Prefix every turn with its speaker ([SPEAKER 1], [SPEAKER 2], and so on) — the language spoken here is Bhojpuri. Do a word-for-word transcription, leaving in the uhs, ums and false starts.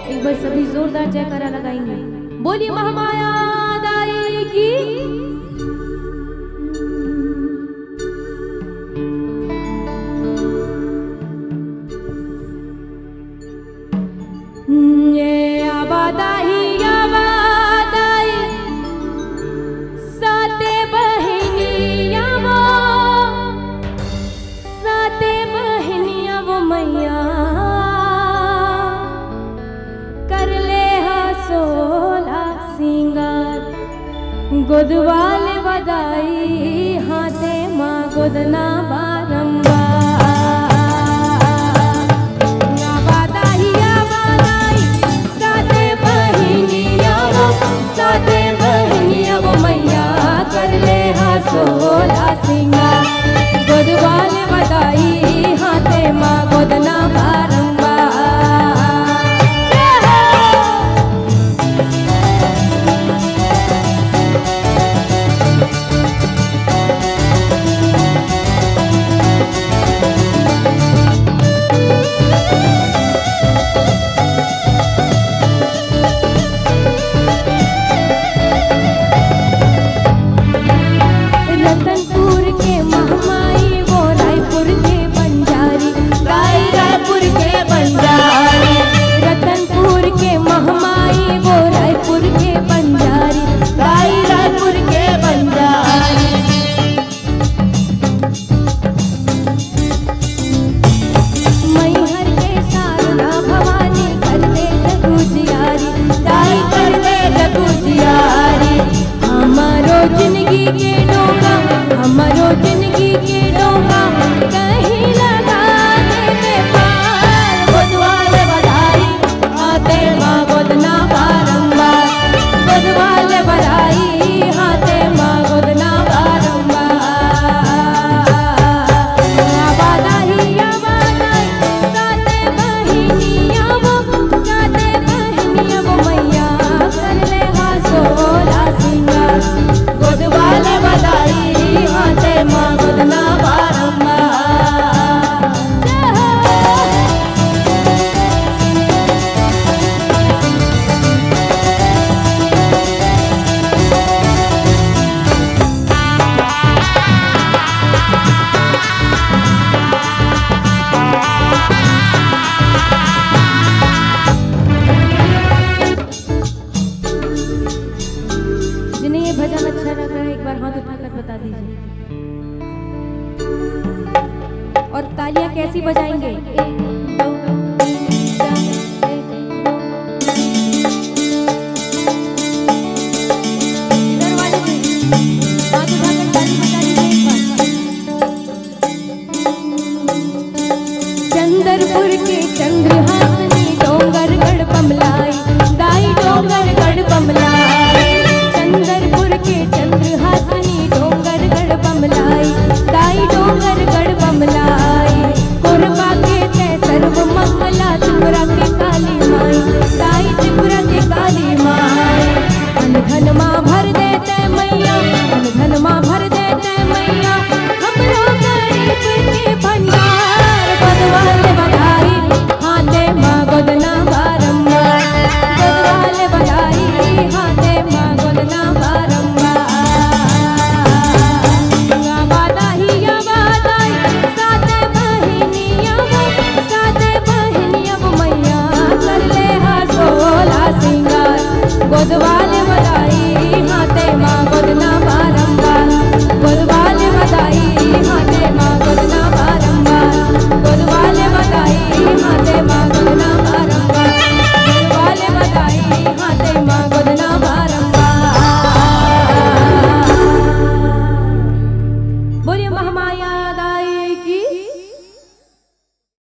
[SPEAKER 1] एक बार सभी जोरदार जयकारा लगाएंगे। बोलिए महामाया दाई की। ये आबादाई आबादाई साते बहनिया वो साते बहनिया वो मैया कर ले हा सोला सिंगार गोदवाले बदाई हाथे माँ गोदना बारंबार। साते बहनिया वो मैया कर ले हा सोला सिंगार गोदवाले बदाई हाथे माँ गोदना बारंबार। जिंदगी के डोंगा हमारो जिंदगी के डोंगा कहीं लगा दे पार गोदवाले बधाई हाथे माँ गोदना बारंबार गोदवाले बधाई हाथे माँ गोदना बारंबार। आबादाई आबादाई साते बहनिया वो साते बहनिया वो मैया कर ले हा सोला सिंगार गोदवाले बधाई हाथे माँ गोदना बारंबार। जिन्हें ये भजन अच्छा लग रहा है एक बार हाथ उठाकर बता दीजिए और तालियां कैसी बजाएंगे। एक दो तीन चार एक दो इधर वाले से हाथ उठाकर ताली बजा दीजिए एक बार। चंद्रपुर के चंद्रहासनी डोंगरगढ़ बमलाई दाई डोंगरगढ़ बमलाई चंद्रपुर के चंद्रहासनी डोंगरगढ़ बमलाई दाई डोंगरगढ़ बमलाई कोरबा के तय सर्व मंगला त्रिपुरा के काली माई दाई त्रिपुरा के काली माई धन धन माँ भर देते मैया धन धन माँ भर देते मैया हमरो गरीब के भंडार गोदवाले बधाई हाथे माँ गोदना बारंबार गोदवाले बधाई हाथे माँ गोदना बारंबार। आबादाई आबादाई साते बहनिया वो साते बहनिया वो मैया कर ले हा सोला सिंगार गोदवाले